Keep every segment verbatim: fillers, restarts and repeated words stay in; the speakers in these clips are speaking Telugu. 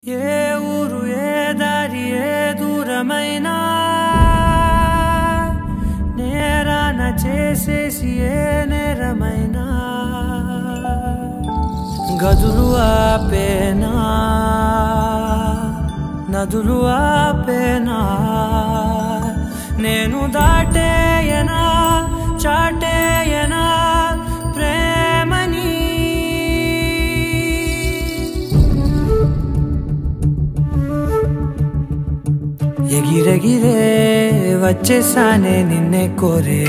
ఏ ఊరు ఏ దారి ఏ దూరమైనా నేరాన చేసేసి ఏ నేరమైనా గదులు ఆపేనా నదులు ఆపేనా నేను దాటేయనా చాటేయనా ప్రేమని ఎగిరెగిరే వచ్చేసానే నిన్నే కోరే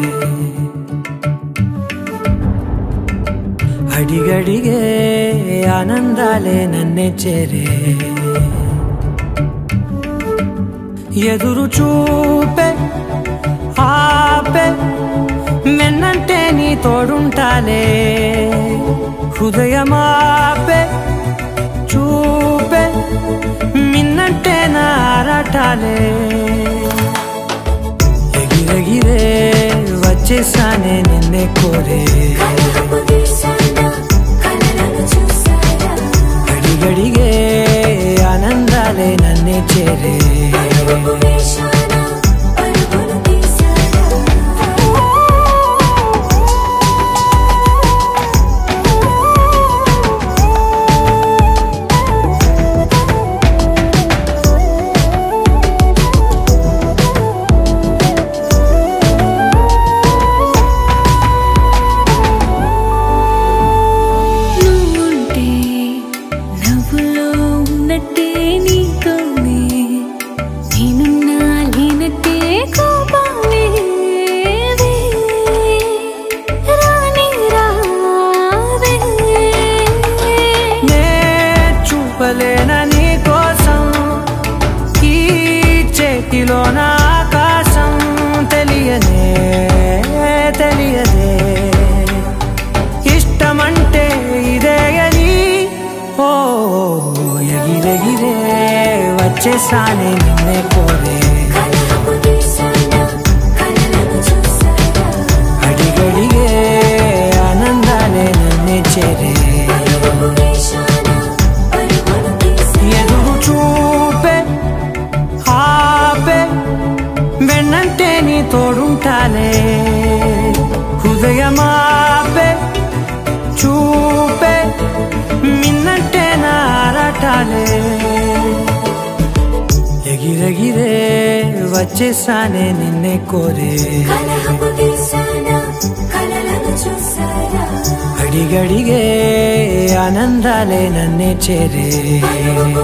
అడిగడిగే ఆనందాలే నన్నే చేరే ఎదురు చూపే ఆపే మెన్నంటే నీ తోడుంటాలే హృదయమాపే చూపే మిన్నంటే నారాటాలే ఎగిరెగిరే వచ్చేసానే నిన్నే కోరే అడిగడిగే ఆనందాలే నన్నే చేరే నీ కోసం ఈ చేతిలోన ఆకాశం తెలియనే తెలియదే ఇష్టమంటే ఇదే అని ఓ ఎగిరెగిరే వచ్చేసానే నిన్నే కోరే అడిగడిగే ఆనందాలే నన్నే చేరే ఎదురు చూపే ఆపే వెన్నంటే నీ తోడుంటాలే హృదయమాపే చూపే మిన్నంటే నారాటాలే ఎగిరెగిరే వచ్చేసానే నిన్నే కోరే అడిగడిగే ఆనందాలే నన్నే చేరే